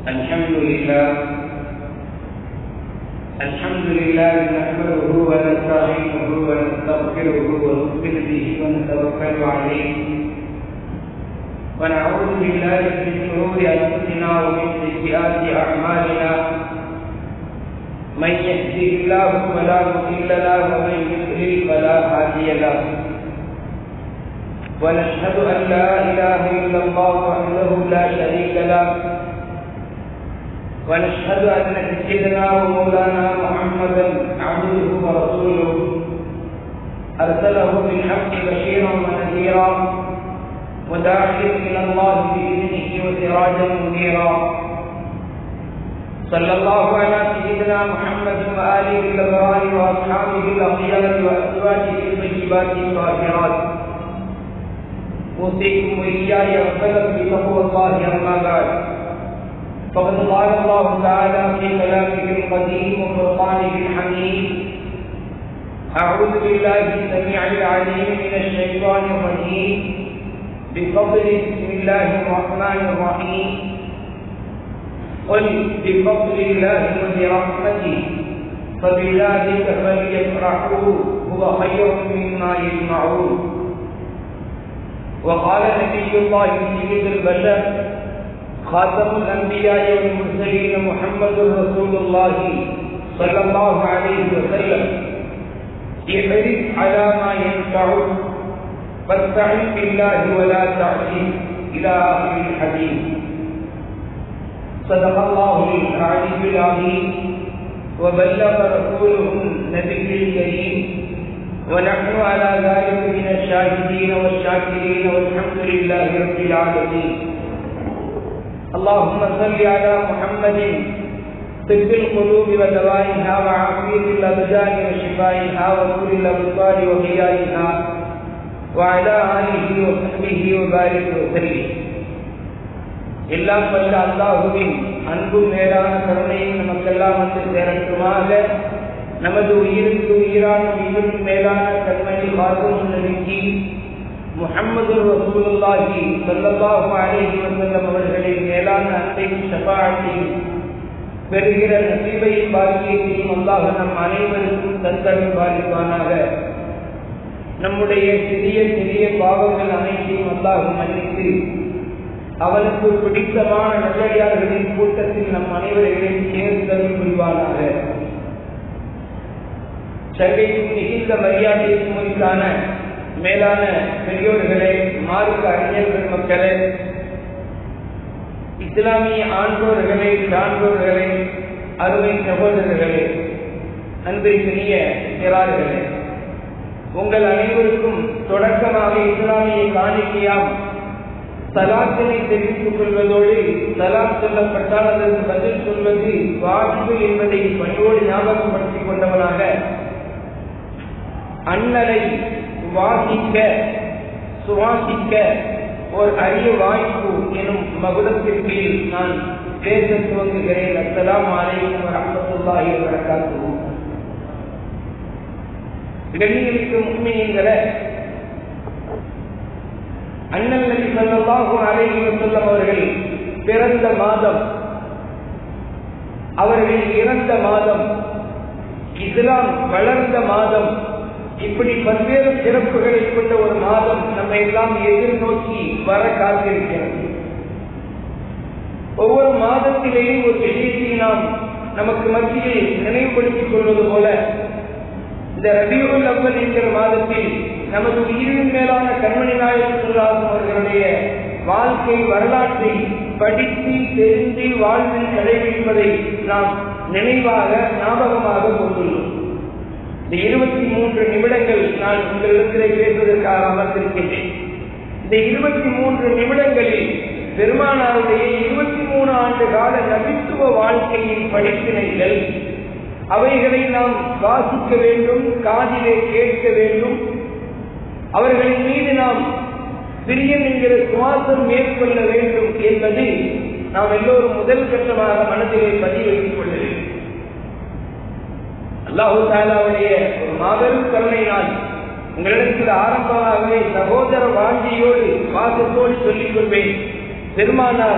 الحمد لله نحمده ونستعينه ونستغفره ونؤمن به ونتوكل عليه ونعوذ بالله من شرور انفسنا ومن سيئات اعمالنا من يهده الله فلا مضل له ومن يضلل فلا هادي له ونشهد ان لا اله الا الله وحده لا شريك له ونشهد أن سيدنا ومولانا محمدا عبده ورسوله أرسله بالحق بشيرا ونذيرا وداعيا إلى الله بإذنه وسراجا منيرا صلى الله على سيدنا محمد وآله الأبرار وأصحابه الأخيار وأزواجه الطيبات الطاهرات أوصيكم وإياي أولا بتقوى الله أما بعد فقد قال الله تعالى في كلامه القديم وفرقانه الحميد أعوذ بالله السميع العليم من الشيطان الرجيم بفضل بسم الله الرحمن الرحيم قل بفضل الله وبرحمته فبذلك فليفرحوا هو خير مما يجمعون. وقال نبي الله سيد البشر خاتم الأنبياء والمرسلين محمد رسول الله صلى الله عليه وسلم احرص على ما ينفعك واستعن بالله ولا تعجز إلى آخر الحديث. صدق الله العلي العظيم وبلغ رسوله النبي الكريم ونحن على ذلك من الشاهدين والشاكرين والحمد لله رب العالمين. اللهم صل على محمد طب القلوب ودوائها وعافية الأبدان وشفائها وكل الأبصار وغيائها وعلى آله وصحبه وبارك وسلم. எல்லாம் வல்ல அல்லாஹுவின் அன்பும் மேலான கருணையும் நமக்கெல்லாம் வந்து சேரட்டுமாக. நமது உயிருக்கு உயிரான உயிரின் மேலான கண்மணி காக்கும் நபிக்கு முஹம்மது ரசூலுல்லாஹி ஸல்லல்லாஹு அலைஹி வஸல்லம் அவர்களின் மேலான அன்பையும் ஷஃபாஅத்தையும் பெறுகிற நசீபையும் பாக்கியத்தையும் அல்லாஹ் நம் அனைவருக்கும் தந்தருள் பாலிப்பானாக. நம்முடைய சிறிய சிறிய பாவங்கள் அனைத்தையும் அல்லாஹ் மன்னித்து அவனுக்கு பிடித்தமான நல்லடியார்களின் கூட்டத்தில் நம் அனைவர்களையும் சேர்ந்தருள் புரிவானாக. சங்கைக்கும் மிகுந்த மரியாதைக்கும் உரித்தான மேலான பெரியோர்களே, மார்க்க அறிஞர்கள் மக்களே, இஸ்லாமிய ஆண்டோர்களே, சான்றோர்களே, அருமை சகோதரர்களே, அன்பிற்குரிய சிறார்களே, உங்கள் அனைவருக்கும் தொடக்கமாக இஸ்லாமிய காணிக்கையாம் சலாத்தினை தெரிவித்துக் கொள்வதோடு சலாம் சொல்லப்பட்டால் அதற்கு பதில் சொல்வது வாஜிபு என்பதை பணியோடு ஞாபகப்படுத்திக் கொண்டவனாக அண்ணலை வாசிக்க சுவாசிக்க ஒரு அரிய வாய்ப்பு எனும் மகுடத்திற்கு நான் பேச துவங்குகிறேன். அஸ்ஸலாமு அலைக்கும் வரஹ்மத்துல்லாஹி வபரகாத்துஹு. கண்ணியமிக்க முஃமினீன்களே, அண்ணல் நபி ஸல்லல்லாஹு அலைஹி வஸல்லம் அவர்கள் பிறந்த மாதம், அவர்கள் இறந்த மாதம், இஸ்லாம் வளர்ந்த மாதம், இப்படி பல்வேறு சிறப்புகளை கொண்ட ஒரு மாதம் நம்ம எல்லாம் எதிர்நோக்கி வர காத்திருக்கிறது. ஒவ்வொரு மாதத்திலேயும் ஒரு விஷயத்தை நாம் நமக்கு மத்தியில் நினைவுபடுத்திக் கொள்வது போல இந்த ரபியுல் அவ்வல் என்கிற மாதத்தில் நமது உயிரின் மேலான கண்மணி நாயகம் ஸல்லல்லாஹு அலைஹி அவர்களுடைய வாழ்க்கை வரலாற்றை படித்து தெரிந்து வாழ்வில் கடைபிடிப்பதை நாம் நினைவாக ஞாபகமாக கொண்டுள்ளோம். இந்த 23 நிமிடங்கள் நான் உங்களிடத்தில் பேசுவதற்காக அமர்ந்திருக்கின்றேன். இந்த 23 நிமிடங்களில் பெருமானாருடைய 23 ஆண்டு கால நபித்துவ வாழ்க்கையின் படிப்பினைகள், அவைகளை நாம் வாசிக்க வேண்டும், காதிலே கேட்க வேண்டும். அவர்களின் மீது நாம் பிரியன் என்கிற சுவாசம் மேற்கொள்ள வேண்டும் என்பது நாம் எல்லோரும் முதல் கட்டமாக மனதிலே பதிவு வைத்துக் கொள்ள வேண்டும். அல்லாஹு தஆலாவுடைய ஒரு மாபெரும் கருணையினால் உங்களிடத்தில் ஆரம்பமாகவே சகோதர வாஞ்சியோடு பாசத்தோடு சொல்லிக் கொள்வேன். பெருமானார்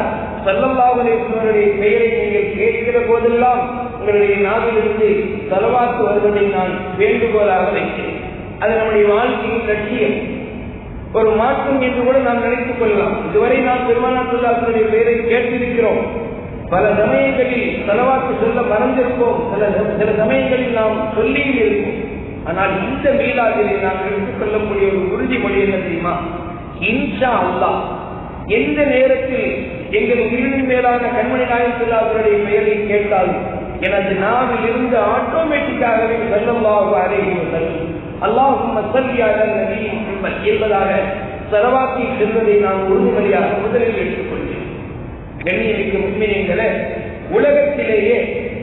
ஸல்லல்லாஹு அலைஹி வஸல்லம் பெயரை நீங்கள் கேட்கிற போதெல்லாம் உங்களுடைய நாவிலிருந்து ஸலவாத் வருவதை நான் வேண்டுகோளாக வைக்கிறேன். அது நம்முடைய வாழ்க்கையின் லட்சியம். ஒரு மாற்றம் என்று கூட நாம் நினைத்துக் கொள்ளலாம். இதுவரை நாம் பெருமானார் ஸல்லல்லாஹு அலைஹி வஸல்லம் பெயரை கேட்டிருக்கிறோம். பல சமயங்களில் ஸலவாத் சொல்ல மறந்திருப்போம், சில சமயங்களில் நாம் சொல்லியும் இருப்போம். ஆனால் இந்த மீலாதிலே நாம் எடுத்துக் கொள்ளக்கூடிய ஒரு உறுதிமொழி என்ன தெரியுமா? இன்ஷா அல்லாஹ் எந்த நேரத்தில் எங்கள் உயிரின் மேலான கண்மணி நாயகம் ஸல்லல்லாஹு அலைஹி வஸல்லம் பெயரை கேட்டாலும் எனது நாவில் இருந்து ஆட்டோமேட்டிக்காகவே ஸல்லல்லாஹு அலைஹி வஸல்லம் அல்லாஹும்ம ஸல்லி அலா நபி முஹம்மத் என்பதாக ஸலவாத்தை சொல்வதை நான் உறுதிமொழியாக முதலில் எடுத்துக்கொள்கிறேன். கண்ணியமிக்க முஃமினீன்களே, உலகத்திலேயே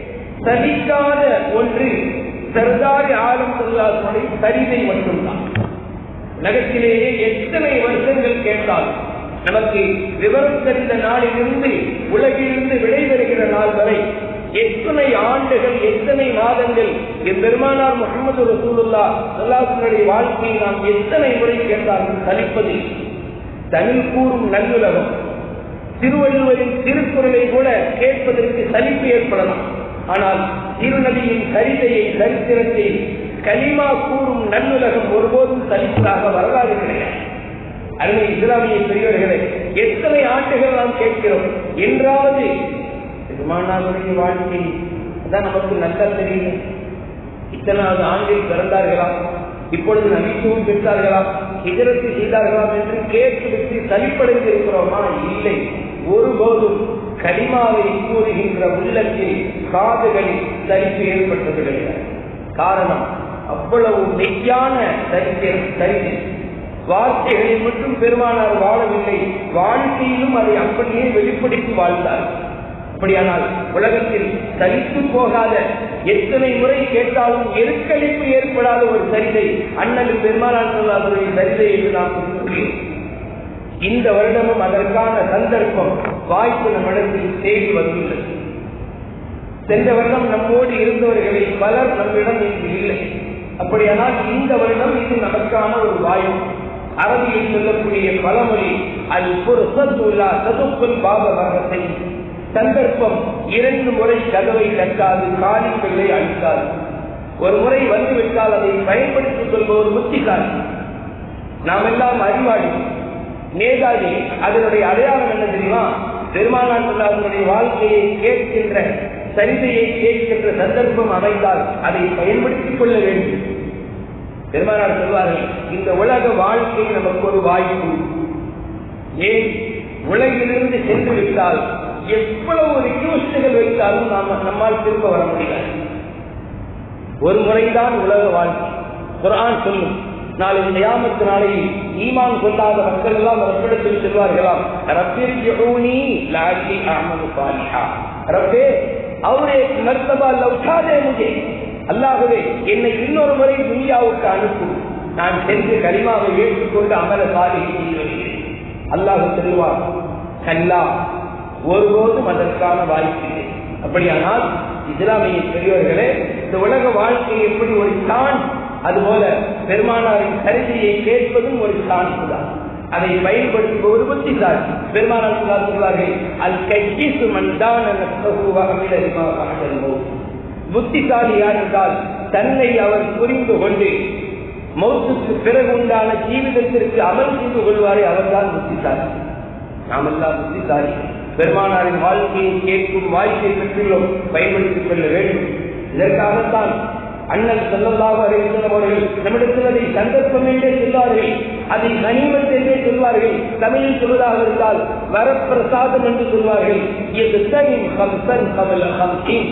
சதிக்காத ஒன்று சர்தார் ஆலம் ஸல்லல்லாஹு அலைஹி வஸல்லம் சரிதை மட்டும்தான். உலகத்திலேயே எத்தனை வருஷங்கள் கேட்டாலும் நமக்கு விவரம் தெரிந்த நாளிலிருந்து உலகிலிருந்து விடைபெறுகிற நாள் வரை எத்தனை ஆண்டுகள் எத்தனை மாதங்கள் பெருமானார் முஹம்மது ரசூலுல்லாஹ் ஸல்லல்லாஹு அலைஹி வஸல்லம் வாழ்க்கையை நாம் எத்தனை முறை கேட்டாலும் சலிப்பது. தமிழ் கூறும் நல்லுலகம், திருவள்ளுவரின் திருக்குறளை கூட கேட்பதற்கு சலிப்பு ஏற்படலாம். ஆனால் திருநபியின் சரிதையை, சரித்திரத்தை, கலிமா கூறும் நல்லுலகம் ஒருபோதும் சலிப்பதாக வரலாறு கிடையாது. அருமை இஸ்லாமிய பெரியவர்களே, எத்தனை ஆண்டுகள் நாம் கேட்கிறோம். என்றாவது பெருமானாருடைய வாழ்க்கை அதான் நமக்கு நல்லா தெரியும். இத்தனாவது ஆண்டில் பிறந்தார்களா, இப்பொழுது நபித்துவம் பெற்றார்களா, ஹிஜ்ரத் செய்தார்களா என்று கேட்டுவிட்டு சலிப்படைந்து இருக்கிறோமா? இல்லை, ஒருபோதும் கலிமாவை கூறுகின்ற உள்ளத்தில் காதுகளில் சலிப்பு ஏற்பட்டது கிடையாது. காரணம், அவ்வளவு மெய்யான சரிதை. வார்த்தைகளில் மட்டும் பெருமானார் வாழவில்லை, வாழ்க்கையிலும் அதை அப்படியே வெளிப்படுத்தி வாழ்ந்தார். அப்படியானால் உலகத்தில் சலித்து போகாத, எத்தனை முறை கேட்டாலும் எருக்களிப்பு ஏற்படாத ஒரு சரிதை அண்ணல் பெருமானார் ஸல்லல்லாஹு அலைஹி வஸல்லம் சரிதை என்று நாம் சொல்கிறோம். இந்த வருடமும் அதற்கான சந்தர்ப்பம், வாய்ப்பு நம்மிடத்தில் தேடி வந்துள்ளது. சென்ற வருடம் நம்மோடு இருந்தவர்களை பலர் நம்மிடம் இன்று இல்லை. அப்படியானால் இந்த வருடம் இது நமக்கான ஒரு வாய்ப்பு. அரபியில் சொல்லக்கூடிய பழமொழி அல் ஃபுர்ஸத்து லா ததுக்குல் பாப மர்ரத்தை, சந்தர்ப்பம் 2 முறை கதவை தட்டாது, காலிகளை அழிக்காது. ஒரு முறை வந்துவிட்டால் அதை பயன்படுத்திக் கொள்பவர் புத்திசாலி. நாம் எல்லாம் அறிவாளி, மேதாவி. அதனுடைய அடையாளம் என்ன தெரியுமா? பெருமானார் ஸல்லல்லாஹு அலைஹி வஸல்லம் வாழ்க்கையை கேட்கின்ற, சரிதையை கேட்கின்ற சந்தர்ப்பம் அமைந்தால் அதை பயன்படுத்திக் கொள்ள வேண்டும். பெருமானார் சொல்வார்கள், இந்த உலக வாழ்க்கை நமக்கு ஒரு வாய்ப்பு. ஏன், உலகிலிருந்து சென்று விட்டால் எவ்வளவு ரிக்வெஸ்டுகள் வைத்தாலும் நம்மால் திரும்ப வர முடியாது. ஒரு முறைதான் உலக வாழ்க்கை. குர்ஆன் சொல்லும், நாளை கியாமத் நாளையில் ஈமான் கொள்ளாத மக்கள் எல்லாம் ரப்பிடத்தில் சொல்வார்களாம், ரப்பிர்ஜிஊனி லஅல்லி அஅமலு ஸாலிஹா. ரப்பே, அவரே மர்தபா லௌதாதே முஜே, அல்லாஹ்வே என்னை இன்னொரு முறை துன்யாவுக்கு அனுப்பு, நான் சென்று கலிமாவை ஏற்றுக்கொண்டு அமல சாலிஹ் செய்கிறேன். அல்லாஹ் சொல்வார், கல்லா, ஒருபோதும் அதற்கான வாய்ப்பில்லை. அப்படியானால் இஸ்லாமிய பெரியவர்களே, இந்த உலக வாழ்க்கை எப்படி ஒரு சான்ஸ், அதுபோல பெருமானாரின் சரிதையை கேட்பதும் ஒரு சான்ஸ் தான். அதை பயன்படுத்துபவர் புத்திசாலி. பெருமானார் சொல்வார்கள், அல் கையிசு மன்தான நஃப்ஸஹு வ அமில லிமா பஅதல் மௌத். புத்திசாலி யார் என்றால், தன்னை அவர் புரிந்து கொண்டு மௌத்துக்கு பிறகு உண்டான ஜீவிதத்திற்கு அமல் செய்து கொள்வாரே அவர்தான் புத்திசாலி. நாமெல்லாம் புத்திசாலி. பெருமானாரின் வாழ்க்கையை கேட்கும் வாய்ப்பை பெற்றுள்ளோம், பயன்படுத்திக் கொள்ள வேண்டும். இதற்காகத்தான் அண்ணல் ஸல்லல்லாஹு அலைஹி வஸல்லம் அவர்கள் நம்மிடத்தில் அதை சந்தர்ப்பம் என்றே சொல்வார்கள், அதை கனிமத் என்றே சொல்வார்கள். தமிழில் சொல்வதாக இருந்தால் வரப்பிரசாதம் என்று சொல்வார்கள். இது தனின் கம்சன் கமல கம்சின்,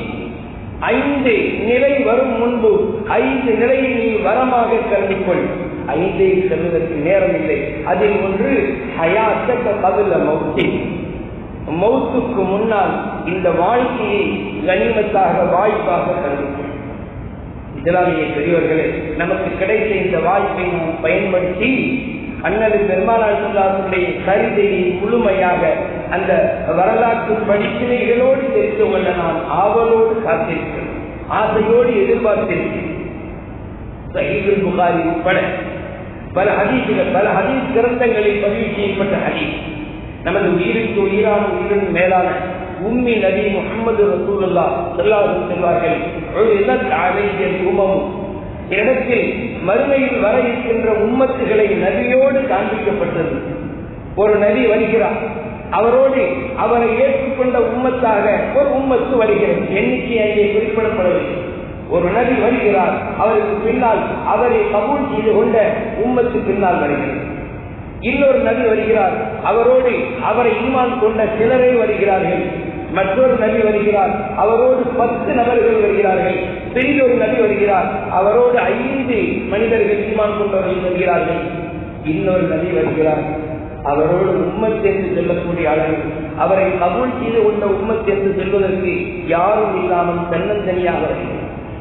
5 நிலை வரும் முன்பு 5 நிலையை நீ வரமாக கருதிக்கொள். 5ஐ சொல்வதற்கு நேரம் இல்லை. அதில் ஒன்று ஹயாத்தக கபல மௌத்தி, மௌத்துக்கு முன்னால் இந்த வாழ்க்கையை கனிமத்தாக, வாய்ப்பாக கருதிக்கொள். இஸ்லாமிய பெரியவர்களே, நமக்கு கிடைத்த இந்த வாய்ப்பை நாம் பயன்படுத்தி அண்ணல் பெருமானார் ஸல்லல்லாஹு அலைஹி வஸல்லம் சரிதையை முழுமையாக அந்த வரலாற்று படிப்பினை இதனோடு தெரிந்து கொள்ள நான் ஆவலோடு காத்திருக்கிறேன், ஆசையோடு எதிர்பார்த்திருக்கிறேன். சஹீஹுல் புகாரி உட்பட பல ஹதீஸ் கிரந்தங்களில் பதிவு செய்யப்பட்ட ஹதீஸ், நமது உயிருக்கு உயிரான உயிரின் மேலான உம்மி நபி முஹம்மது ரசூலுல்லாஹ் ஸல்லல்லாஹு அலைஹி வஸல்லம் உம்மம் இடத்தில் மறுமையில் வர இருக்கின்ற உம்மத்துகளை நபியோடு காண்பிக்கப்பட்டது. ஒரு நபி வருகிறார், அவரோடு அவரை ஏற்றுக்கொண்ட உம்மத்தாக ஒரு உம்மத்து வருகிறது. எண்ணிக்கை அங்கே குறிப்பிடப்படவில்லை. ஒரு நபி வருகிறார், அவருக்கு பின்னால் அவரை கபூல் செய்து கொண்ட உம்மத்து பின்னால் வருகிறது. இன்னொரு நபி வருகிறார், அவரோடு அவரை ஈமான் கொண்ட சிலரே வருகிறார்கள். மற்றொரு நபி வருகிறார், அவரோடு 10 நபர்கள் வருகிறார்கள். பெரியொரு நபி வருகிறார், அவரோடு 5 மனிதர்கள் ஈமான் கொண்டவர்கள் வருகிறார்கள். இன்னொரு நபி வருகிறார், அவரோடு உம்மத் என்று சொல்லக்கூடிய அளவு அவரை கபூல் செய்து கொண்ட உம்மத் என்று சொல்வதற்கு யாரும் இல்லாமல் தன்னந்தனியாக வருகிறார்.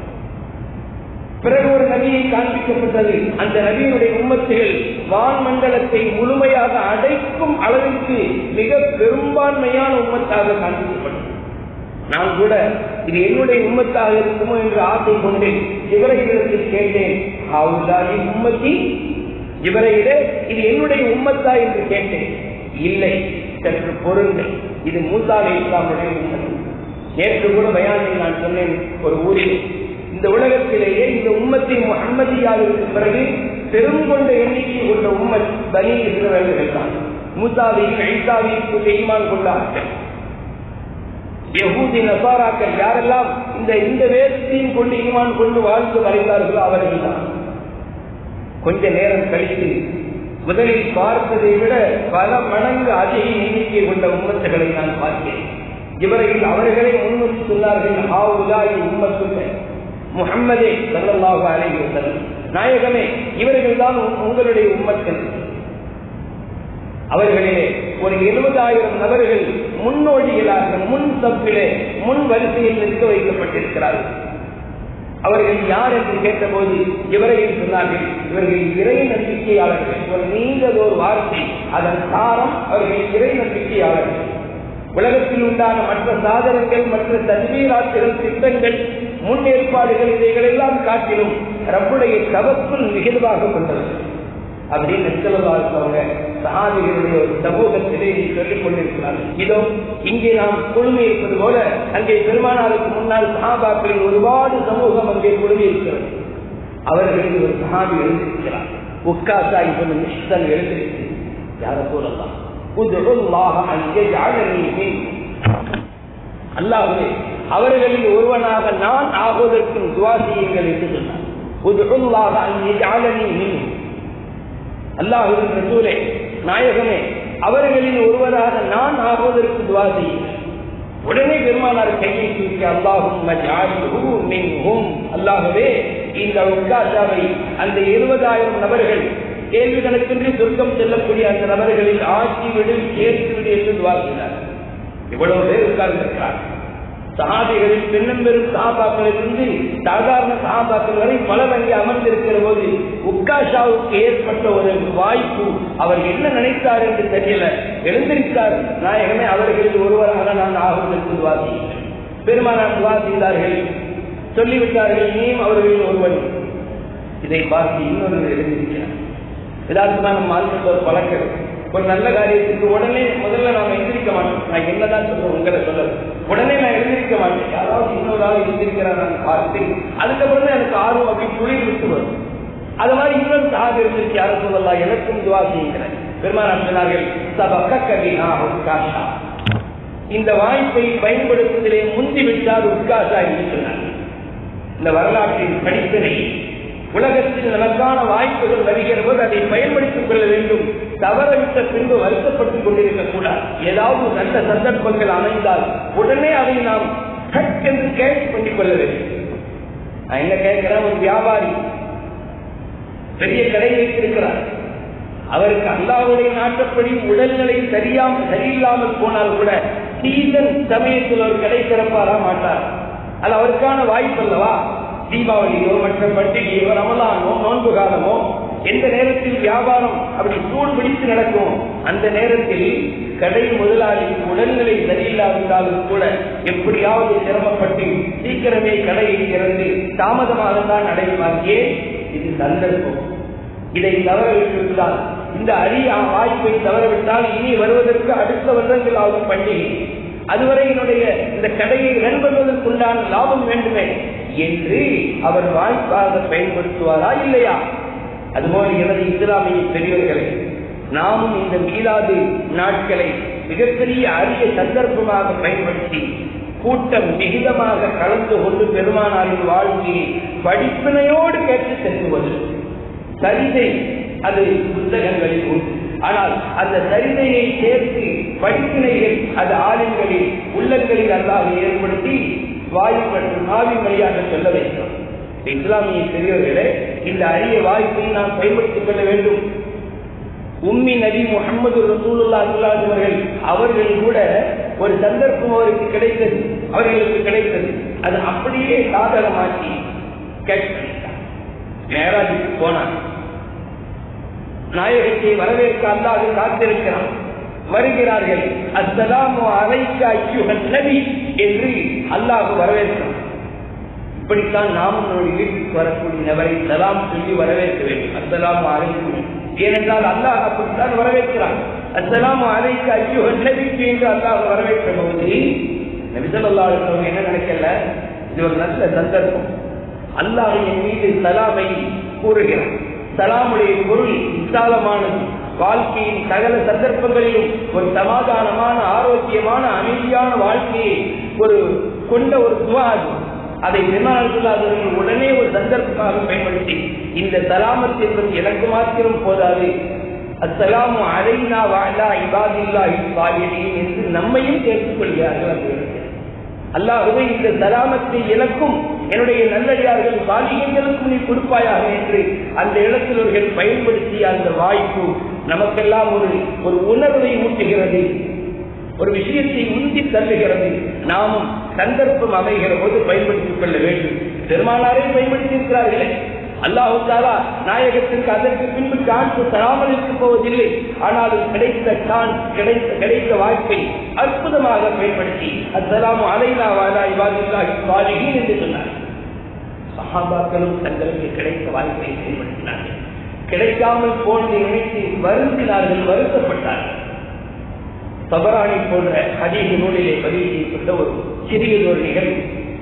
பிறகு ஒரு நபியை காண்பிக்கப்பட்டது. அந்த நபியினுடைய உம்மத்துகள் வான்மண்டலத்தை முழுமையாக அடைக்கும் அளவிற்கு மிக பெரும்பான்மையான உம்மத்தாக காண்பிக்கப்பட்டது. நான் கூட இது என்னுடைய உம்மத்தாக இருக்குமோ என்று ஆசை கொண்டு இவரையிடத்தில் கேட்டேன், உம்மத்தி இவரையிட இது என்னுடைய உம்மத்தா என்று கேட்டேன். இல்லை, சற்று பொருங்கள், இது மூசா அலைஹிஸ்ஸலாமுடைய உம்மத். நேற்று கூட பயானில் நான் சொன்னேன், ஒரு ஊரில் இந்த உலகத்திலேயே இந்த உம்மத்தை முஹம்மதியாவிற்கு பிறகு பெருங்கொண்ட எண்ணிக்கை கொண்ட உம்மத் பனி இஸ்ரவேலர்கள் தான். மூசாவையும் ஈசாவையும் ஈமான் கொண்டார்கள். யஹூதி நசாராக்கள் யாரெல்லாம் இந்த வேதத்தையும் கொண்டு ஈமான் கொண்டு வாழ்ந்து வரைந்தார்களோ அவர்கள் தான். கொஞ்ச நேரம் கழித்து முதலில் பார்த்ததை விட பல மடங்கு அதிக எண்ணிக்கை கொண்ட உம்மத்துகளை நான் பார்த்தேன். இவர்கள் அவர்களே முன்வந்து சொன்னார்கள், உம்மத்துகள் முஹம்மதே ஸல்லல்லாஹு அலைஹி வஸல்லம், நாயகமே இவர்கள் தான் உங்களுடைய உம்மத்கள். அவர்களிலே ஒரு 70,000 நபர்கள் முன்னோடிகளாக முன் சப்பிலே முன் வரிசையில் நிற்க வைக்கப்பட்டிருக்கிறார்கள். அவர்கள் யார் என்று கேட்டபோது இவர்கள் சொன்னார்கள், இவர்கள் இறை நம்பிக்கையாளர்கள். ஒரு நீண்டதொரு வார்த்தை, அதன் சாரம் அவர்கள் இறை நம்பிக்கையாளர்கள். உலகத்தில் உண்டான மற்ற சாதனங்கள், மற்ற தஜ்மீராத்துகள், திட்டங்கள், முன்னேற்பாடுகள் இவைகளெல்லாம் காட்டிலும் ரப்புடைய தவக்குள் நிகழ்வாக கொண்டது அப்படின்னு சொல்லவாங்க சஹாபிகளுடைய ஒரு சமூகத்திலே சொல்லிக் கொண்டிருக்கிறார்கள். இதோ இங்கே நாம் குழுமி இருப்பது போல அங்கே பெருமானாருக்கு முன்னால் சஹாபாக்களின் ஒருபாடு சமூகம் அங்கே குழுமி இருக்கிறது. அவர்களுக்கு ஒரு சஹாபி எழுந்திருக்கிறார். உக்காசா இப்ப நிஷ்டன் எழுந்திருக்கு, யார சொல்லலாம், அல்லாஹ்வே அவர்களில் ஒருவனாக நான் ஆகுவதற்கு துஆ செய்யுங்கள் என்று சொன்னார். அல்லாஹ்வின் ரசூலே, நாயகமே அவர்களில் ஒருவராக நான் ஆகுவதற்கு துஆ செய்யுங்கள். உடனே பெருமானார் கையை தூக்கி அல்லாஹ்வே இந்த உக்காசாவை அந்த 70,000 நபர்கள் கேள்வி கணக்கின்றி சொர்க்கம் செல்லக்கூடிய அந்த நபர்களில் ஆட்சி விடு சேர்த்து விடு என்று துஆ செய்தார். இவ்வளவு பேர் உட்கார்ந்திருக்கிறார். சஹாபிகளில் பெண்ணும் பெரும் சஹாபாக்களிலிருந்து சாதாரண சஹாபாக்கள் வரை பலர் அங்கே அமர்ந்திருக்கிற போது உக்காஷாவுக்கு ஏற்பட்ட ஒரு வாய்ப்பு. அவர் என்ன நினைத்தார் என்று தெரியல, எழுந்திருக்கார். நாயகமே அவர்களில் ஒருவராக நான் ஆகுவதற்கு துஆ செய்கிறேன். பெருமானார் துஆ செய்தார்கள், சொல்லிவிட்டார்கள், நீயும் அவர்களில் ஒருவன். இதை பார்த்து இன்னொரு எழுந்திருக்கிறார். யதார்த்தமா நம்ம ஆளுக்கு ஒரு பழக்கம், ஒரு நல்ல காரியத்துக்கு உடனே முதல்ல நாம எந்திரிக்க மாட்டோம். நான் என்னதான் சொல்றேன் உங்களை சொல்ல, உடனே நான் எழுந்திருக்க மாட்டேன். யாராவது இன்னொரு ஆள் எழுந்திருக்கிறார் நான் பார்த்து அதுக்கப்புறம் தான் எனக்கு ஆர்வம் அப்படி துளிர் விட்டு வரும். அது மாதிரி இன்னொரு சாக இருந்துச்சு, யாரும் சொல்லலாம் எனக்கும் துவா செய்கிறேன். பெருமானார் சொன்னார்கள், இந்த வாய்ப்பை பயன்படுத்துவதிலே முந்தி விட்டார் உட்காசா என்று சொன்னார்கள். இந்த வரலாற்றின் படிப்பினை உலகத்தில் நமக்கான வாய்ப்புகள் வருகிற போது அதை பயன்படுத்திக் கொள்ள வேண்டும். தவறவிட்ட பின்பு வருத்தப்பட்டுக் கொண்டிருக்க கூடாது. ஏதாவது நல்ல சந்தர்ப்பங்கள் அமைந்தால் உடனே அதை நாம் என்று கேட்ச் பண்ணிக் கொள்ள வேண்டும். நான் என்ன கேட்கிறேன், ஒரு வியாபாரி பெரிய கடை வைத்திருக்கிறார். அவருக்கு அல்லாஹ்வுடைய நாட்டப்படி உடல்நிலை சரியில்லாமல் போனால் கூட சீசன் சமயத்தில் ஒரு கடை திறப்பாரா மாட்டார். அது அவருக்கான வாய்ப்பு அல்லவா? தீபாவளியோ மற்ற பண்டிகையோ ரமலானோ நோன்பு காலமோ எந்த நேரத்தில் வியாபாரம் அப்படி சூடு பிடித்து நடக்கும், அந்த நேரத்தில் கடை முதலாளி உடல்நிலை சரியில்லாவிட்டாலும் கூட எப்படியாவது சிரமப்பட்டு சீக்கிரமே கடையை திறந்து தாமதமாக தான் அடைவார். ஏன்? இது சந்தர்ப்பம். இதை தவறவிட்டால் இந்த அரிய வாய்ப்பை தவறவிட்டால் இனி வருவதற்கு அடுத்த வருடங்கள் ஆகும் பண்டிகை, அதுவரை என்னுடைய இந்த கடையை ரன் பண்ணுவதற்குண்டான லாபம் வேண்டுமே என்று அவர் வாய்ப்பாக பயன்படுத்துவாரா இல்லையா? அதுபோல எனது இஸ்லாமிய பெரியவர்களை, நாமும் இந்த மீலாது நாட்களை மிகப்பெரிய அரிய சந்தர்ப்பமாக பயன்படுத்தி கூட்டம் மிகுதமாக கலந்து கொண்டு பெருமானாரின் வாழ்க்கையை படிப்பினையோடு கேட்டு செல்லுவது. சரிதை அது புத்தகங்களில் உண்டு, ஆனால் அந்த சரிதையை சேர்த்து படிப்பினைகள் அது ஆளுங்களில் உள்ளங்களில் அல்லாஹ் ஏற்படுத்தி வாயு மற்றும் ஆவின் வழியாக சொல்ல வேண்டும். இஸ்லாமிய பெரியவர்களே, இந்த அரிய வாய்ப்பை நாம் பயன்படுத்திக் கொள்ள வேண்டும். உம்மி நபி முஹம்மது ரசூலுல்லாஹி ஸல்லல்லாஹு அலைஹி அவர்கள் கூட ஒரு சந்தர்ப்பம் அவர்களுக்கு கிடைத்தது. அது அப்படியே சாதகமாக்கி கேட்டார். மேராஜுக்கு போனார். நாயகத்தை வரவேற்க அல்லாஹ் காத்திருக்கிறான். வருகிறார்கள். அஸ்ஸலாமு அலைக்க அய்யுஹன் நபி என்று அல்லாஹ் வரவேற்கிறான். இப்படித்தான் நாம் நம்முடைய வீட்டுக்கு வரக்கூடிய நபரை சலாம் சொல்லி வரவேற்க வேண்டும். அஸ்ஸலாமு அலைக்கும், ஏனென்றால் அல்லாஹ் அப்படித்தான் வரவேற்கிறான். அஸ்ஸலாமு அலைக்க அய்யுஹன் நபி என்று அல்லாஹ் வரவேற்ற போது நபி ஸல்லல்லாஹு அலைஹி வஸல்லம் என்ன நினைக்கல, இது ஒரு நல்ல சந்தர்ப்பம், அல்லாஹ் என் மீது சலாமை கூறுகிறான். சலாமுடைய பொருள் விசாலமானது. வாழ்க்கையின் சகல சந்தர்ப்பங்களிலும் ஒரு சமாதானமான, ஆரோக்கியமான, அமைதியான வாழ்க்கையை கொண்ட ஒரு துவா அது. அதை பெருமாள் உடனே ஒரு சந்தர்ப்பமாக பயன்படுத்தி, இந்த சலாமத் என்பது எனக்கு மாத்திரம் போதாது, அஸ்ஸலாமு அலைனா வ அலா இபாதில்லாஹி ஸாலிஹீன் என்று நம்மையும் சேர்த்துக் கொள்கிறார்கள். அல்லாஹ்வே இந்த சலாமத்தை எனக்கும் என்னுடைய நல்லடியார்கள் சாலிஹீன்களுக்கும் நீ கொடுப்பாயாக என்று அந்த இடத்திலவர்கள் பயன்படுத்திய அந்த வாய்ப்பு நமக்கெல்லாம் ஒரு உணர்வை ஊட்டுகிறது, ஒரு விஷயத்தை உந்தி தள்ளுகிறது. நாமும் சந்தர்ப்பம் அமைகிற போது பயன்படுத்திக் கொள்ள வேண்டும். பெருமானாரே பயன்படுத்தி இருக்கிறார்களே. அல்லாஹ் தஆலா நாயகத்திற்கு அதற்கு பின்பு சான்ஸ் தராமல் இருக்க போவதில்லை. ஆனாலும் கிடைத்த வாய்ப்பை அற்புதமாக பயன்படுத்தி அஸ்ஸலாமு அலைனா வ அலா இபாதில்லாஹி ஸாலிஹீன் என்று சொன்னார். சஹாபாக்களும் தங்களுக்கு கிடைத்த வாய்ப்பை பயன்படுத்தினார்கள். கிடைக்காமல் போனதை நினைத்து வருந்தினார்கள், வருத்தப்பட்டார்கள். தபரானி போன்ற ஹதீஸ் நூலிலே பதிவு செய்யப்பட்ட ஒரு சிறியதொரு நிகழ்வு.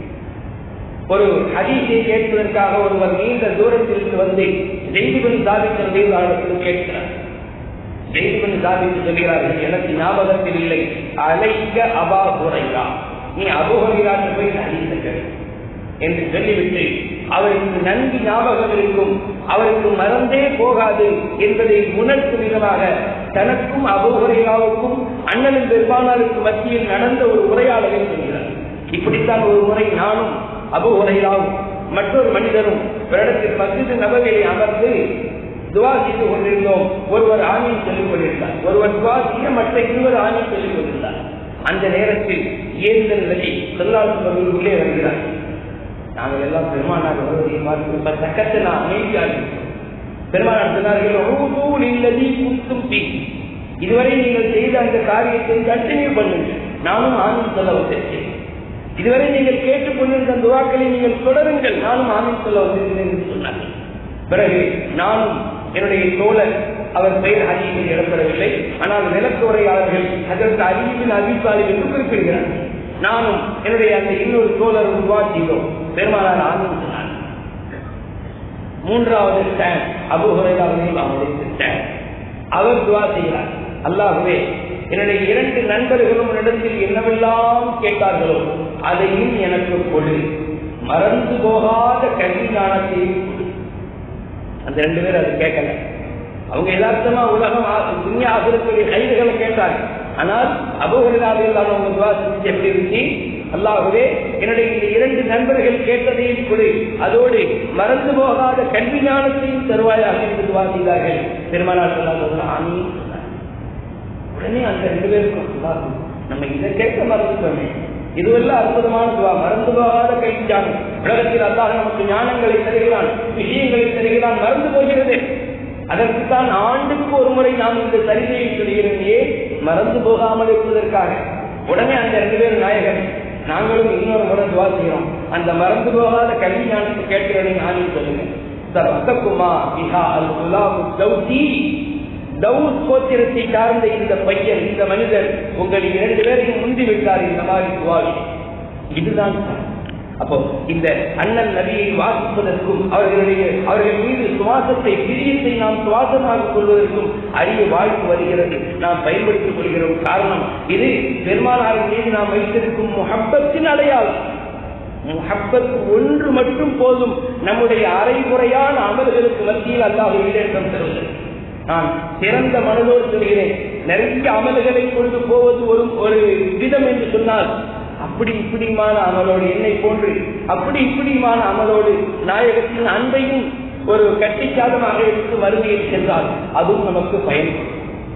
ஒரு ஹதீஸை கேட்பதற்காக ஒருவர் நீண்ட தூரத்திலிருந்து வந்து ஸைத் பின் சாபித் ரலியல்லாஹு கேட்கிறார். ஸைத் பின் சாபித் சொல்கிறார்கள், எனக்கு ஞாபகத்தில் இல்லை, அலைக்க அபா ஹுரைரா, நீ அபூ ஹுரைராவை போய் ஹதீஸை கேள் என்று சொல்லிவிட்டு, அவருக்கு நன்கு ஞாபகம் இருக்கும், அவருக்கு மறந்தே போகாது என்பதை உணர்த்தும் விதமாக தனக்கும் அபூ ஹுரைராவுக்கும் அண்ணனின் பெருமானாருக்கு மத்தியில் நடந்த ஒரு உரையாடலை சொல்கிறார். இப்படித்தான் ஒரு முறை நானும் அபூ ஹுரைராவும் மற்றொரு மனிதரும் வருடத்தில் மஸ்ஜித் நபவியை அமர்ந்து துவா செய்து கொண்டிருந்தோம். ஒருவர் ஆமீன் சொல்லிக் கொண்டிருந்தார், ஒருவர் துவா செய்ய மற்ற இருவர் ஆமீன் சொல்லிக் கொண்டிருந்தார். அந்த நேரத்தில் ஏந்தல் நபி ஸல்லல்லாஹு அலைஹி வஸல்லம் உள்ளே வருகிறார். நாங்கள் எல்லாம் பெருமானார் வருவதை பார்த்து தக்கத்தை நான் அமைதியாகி பெருமானார் சொன்னார்கள், இதுவரை நீங்கள் செய்த அந்த காரியத்தை கண்டினியூ பண்ணுங்கள், நானும் ஆமீன் சொல்ல வந்திருக்கேன். இதுவரை நீங்கள் கேட்டுக் கொண்டிருந்த துவாக்களை நீங்கள் தொடருங்கள், நானும் ஆமீன் சொல்ல வந்திருக்கிறேன் என்று சொன்னார்கள். பிறகு நானும் என்னுடைய தோழர், அவர் பெயர் ஹதீஸில் இடம்பெறவில்லை, ஆனால் விளக்க உரையாளர்கள் ஹஜ்ரத் அலி பின் அபீ தாலிப் என்று குறிப்பிடுகிறார்கள். நானும் என்னுடைய அந்த இன்னொரு தோழர் துவா செய்தோம். பெருமானார் ஆமீன் சொன்னார். மூன்றாவது ஸ்டாண்ட் அபூ ஹுரைராவில் அவருடைய ஸ்டாண்ட். அவர் துவா செய்கிறார், அல்லாஹ்வே என்னுடைய இரண்டு நண்பர்களும் இடத்தில் என்னவெல்லாம் கேட்டார்களோ அதையும் எனக்கு கொடு, மறந்து போகாத கல்வி ஞானத்தை கொடு. அந்த ரெண்டு பேரும் அதை கேட்கல. அவங்க யதார்த்தமா உலகம் துன்யா ஆகிரத்துடைய கைதுகளை கேட்டாங்க. ஆனால் அபூ ஹுரைராவில் அவங்க துவா செஞ்சு எப்படி இருந்துச்சு, அல்லாஹ்வே என்னுடைய இந்த இரண்டு நண்பர்கள் கேட்டதையும் கொடு, அதோடு மறந்து போகாத கல்வி ஞானத்தையும் தருவாயாக என்று துவா செய்தார்கள். பெருமானார் ஸல்லல்லாஹு அலைஹி வஸல்லம் உடனே அந்த ரெண்டு பேருக்கும் நம்ம இதை கேட்க மறந்துட்டோமே, இதுவெல்லாம் அற்புதமான துவா, மறந்து போகாத கல்வி ஞானம். உலகத்தில் அல்லாஹ் நமக்கு ஞானங்களை தருகிறான், விஷயங்களை தருகிறான், மறந்து போகிறது. அதற்குத்தான் ஆண்டுக்கு ஒரு முறை நாம் இந்த சரிதையை சொல்கிறோமே, மறந்து போகாமல் இருப்பதற்காக. உடனே அந்த ரெண்டு பேரும் நாயகன், நாங்களும் இன்னொரு முறை துவா செய்கிறோம், அந்த மறந்து போகாத கல்வி ஞானத்தை கேட்கிறேன் ஆமீன் சொல்லுங்க. தவுத் கோத்திரத்தை சார்ந்த இந்த பையன், இந்த மனிதர் உங்கள் 2 பேரையும் முந்திவிட்டார் இந்த மாதிரி துவாவி. இதுதான். அப்போ இந்த அண்ணன் நபியை வாசிப்பதற்கும் அவர்கள் மீது சுவாசத்தை பிரியத்தை நாம் சுவாசமாக கொள்வதற்கும் அரிய வாழ்வு வருகிறது, நாம் பயன்படுத்திக் கொள்கிறோம். காரணம் இது பெருமானாரின் மீது நாம் வைத்திருக்கும் முஹப்பத்தின் அடையாளம். முஹப்பத் ஒன்று மட்டும் போதும் நம்முடைய அரைகுறையான அமல்களுக்கு மத்தியில் அல்லாஹ் ஈடேற்றம் தருவது. நான் சிறந்த மனதோடு சொல்கிறேன், நிறைய அமல்களை கொண்டு போவது ஒரு விதம் என்று சொன்னால், அப்படி இப்படிமான அமலோடு என்னை போன்று அப்படி இப்படிமான அமலோடு நாயகத்தின் அன்பையும் ஒரு கட்டிச்சாதமாக எடுத்து மறுமையில் சென்றால் அதுவும் நமக்கு பயன்படும்.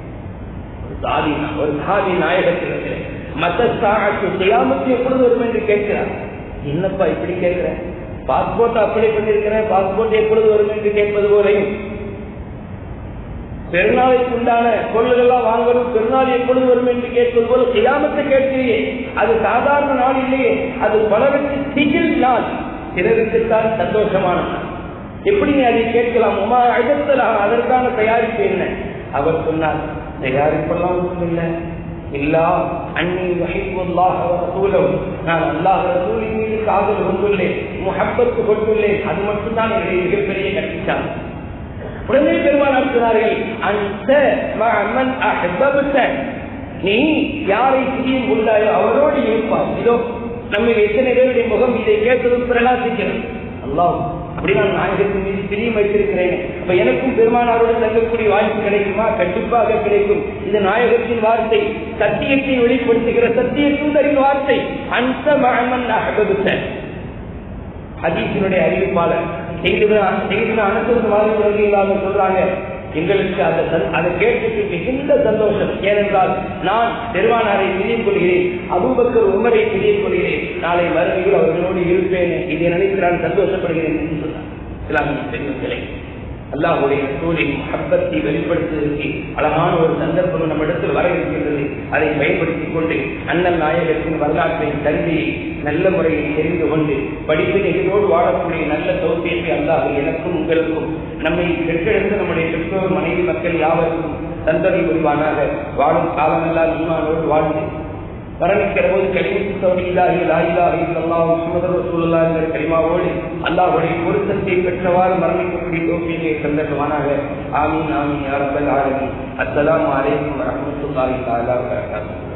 ஒரு சாதி நாயகத்திற்கு மத்த கியாமத்து எப்பொழுது வரும் என்று கேட்கிறார். என்னப்பா இப்படி கேட்கிறேன், பாஸ்போர்ட் அப்ளை பண்ணிருக்கிறேன், பாஸ்போர்ட் எப்பொழுது வரும் என்று கேட்பது போலையும், பெருநாளைக்கு உண்டான பொருள்கள் வாங்கணும், பெருநாள் எப்பொழுது வரும் என்று கேட்பது போல கியாமத்தை கேட்கிறீயே, அது சாதாரண நாள் இல்லையே, அது பலருக்கு திகில் நாள், சிலருக்குத்தான் சந்தோஷமான நாள். எப்படி நீ அதை கேட்கலாம்? உமா அழுத்தலாம், அதற்கான தயாரிப்பு என்ன? அவர் சொன்னார், தயாரிப்பெல்லாம் ஒன்றும் இல்லை, இல்லா அன்னி வஹிபுல்லாஹ் வ ரசூலஹு, நான் அல்லாஹ் ரசூலின் மீது காதல் கொண்டுள்ளேன், முஹப்பத் கொண்டுள்ளேன், அது மட்டும்தான் என்னுடைய மிகப்பெரிய கட்டிச்சான். உடனே பெருமானார் சொன்னார்கள், அந்த மஅமன் அஹ்பப்த, நீ யாரை பிரியம் கொண்டாயோ அவரோடு இருப்பார். இதோ நம்ம எத்தனை பேருடைய முகம் இதை கேட்டதும் பிரகாசிக்கிறது. அல்லாஹ் அப்படி நான் நாயகத்தின் மீது பிரியம் வைத்திருக்கிறேன், அப்ப எனக்கும் பெருமானாரோடு தங்கக்கூடிய வாய்ப்பு கிடைக்குமா? கண்டிப்பாக கிடைக்கும். இது நாயகத்தின் வார்த்தை, சத்தியத்தை வெளிப்படுத்துகிற சத்திய தூதரின் வார்த்தை. அந்த மஅமன் அஹ்பப்த, ஹதீஸினுடைய அறிவிப்பாளர் சொல்றாங்க, எங்களுக்கு அதை கேட்டு மிகுந்த சந்தோஷம். ஏனென்றால் நான் பெருமானாரை பிரியம் கொள்கிறேன், அபூபக்கர் உமரை பிரியம் கொள்கிறேன், நாளை மறுமையில் அவர்களோடு இருப்பேன், இதை நினைத்து நான் சந்தோஷப்படுகிறேன் என்று சொன்னார். இஸ்லாமிய பெண்களை அல்லாஹ்வுடைய ரசூலின் முஹப்பத்தை வெளிப்படுத்துவதற்கு அழகான ஒரு சந்தர்ப்பம் நம்மிடத்தில் வர இருக்கின்றது. அதை பயன்படுத்திக் கொண்டு அண்ணல் நாயகத்தின் வரலாற்றின் தந்தையை நல்ல முறையில் தெரிந்து கொண்டு படிப்பினைகளோடு வாழக்கூடிய நல்ல தௌஃபீகை அல்லாஹ் எனக்கும் உங்களுக்கும் நம்மை பெற்றெடுத்து நம்முடைய பெற்றோர் மனைவி மக்கள் யாவருக்கும் தந்தனை புரிவானாக. வாழும் காலமெல்லாம் ஈமானோடு வாழ்ந்து மரணிக்கிற போது கலிமாவோடு அல்லாஹ்வுடைய பொருத்தத்தை பெற்றவாறு மரணிக்கக்கூடிய தௌஃபீகை தந்தருவானாக. ஆமீன் ஆமீன் யா ரப்பல் ஆலமீன். அஸ்ஸலாமு அலைக்கும் வரஹ்மத்துல்லாஹி தஆலா வ பரகாத்துஹு.